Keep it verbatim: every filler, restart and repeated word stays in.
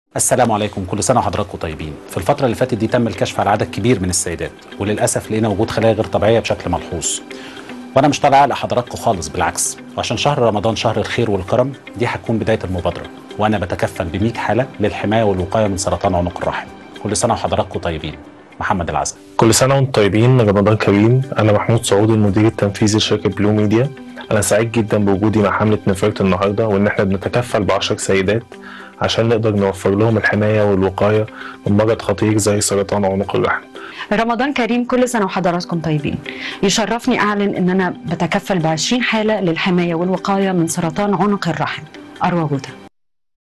السلام عليكم، كل سنة وحضراتكم طيبين. في الفترة اللي فاتت دي تم الكشف على عدد كبير من السيدات، وللأسف لقينا وجود خلايا غير طبيعية بشكل ملحوظ. وأنا مش طالع أقلق حضراتكم خالص، بالعكس، وعشان شهر رمضان شهر الخير والكرم دي هتكون بداية المبادرة، وأنا بتكفل ب مئة حالة للحماية والوقاية من سرطان عنق الرحم. كل سنة وحضراتكم طيبين. محمد العزب. كل سنة وانتم طيبين، رمضان كريم. أنا محمود سعود، المدير التنفيذي لشركة بلو ميديا. أنا سعيد جدا بوجودي مع حملة نفرت النهاردة، وإن احنا بنتكفل بعشر سيدات عشان نقدر نوفر لهم الحماية والوقاية من مرض خطير زي سرطان عنق الرحم. رمضان كريم، كل سنة وحضراتكم طيبين. يشرفني أعلن إن أنا بتكفل بعشرين حالة للحماية والوقاية من سرطان عنق الرحم. أروى جودة.